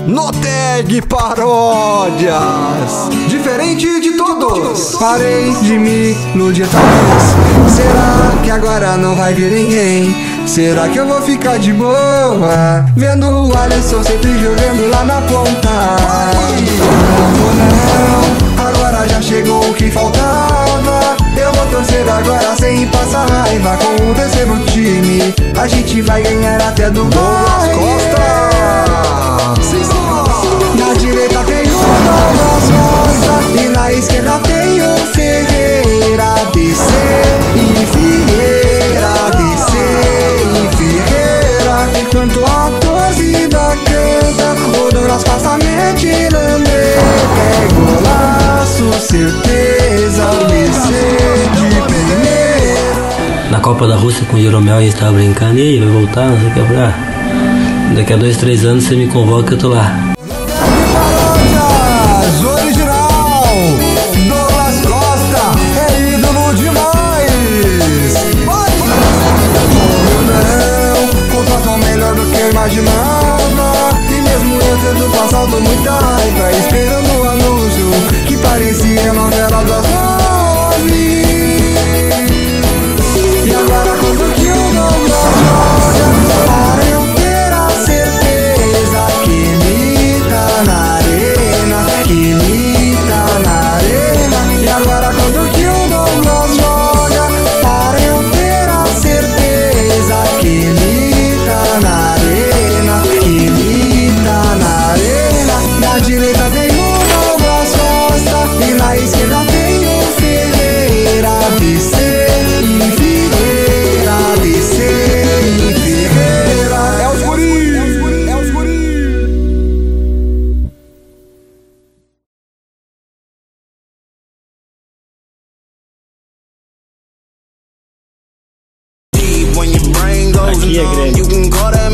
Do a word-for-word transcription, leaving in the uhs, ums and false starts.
no Tag Paródias. Diferente de todos, parei de me iludir talvez. Será que agora não vai vir ninguém? Será que eu vou ficar de boa vendo o Alisson sempre jogando lá na ponta? Não, não, agora já chegou o que faltava. Eu vou torcer agora sem passar raiva. Com o terceiro time a gente vai ganhar até do Boas Costas. Na direita tem o Douglas Costa e na esquerda tem o Ferreira. D C e Ferreira, D C e Ferreira. Enquanto a torcida canta, o Douglas Costa mete lambreta. É golaço, certeza, D C de primeira. Na Copa da Rússia com o Jeromel a gente tava brincando. E aí, vai voltar? Não sei o que. Ah, daqui a dois, três anos você me convoca que eu tô lá. Imaginava, e mesmo eu tendo passado muita raiva, esperando o anúncio que parecia novela das nove. E agora quando que o Douglas joga, para eu ter a certeza que ele tá na arena, que ele tá na arena. E agora quando que o Douglas joga, para eu ter a certeza que ele tá na arena. Na direita tem o Douglas Costa e na esquerda tem o Ferreira. D C e Ferreira, D C e Ferreira. É os guri, é os guri, é os guri. Aqui é Grêmio.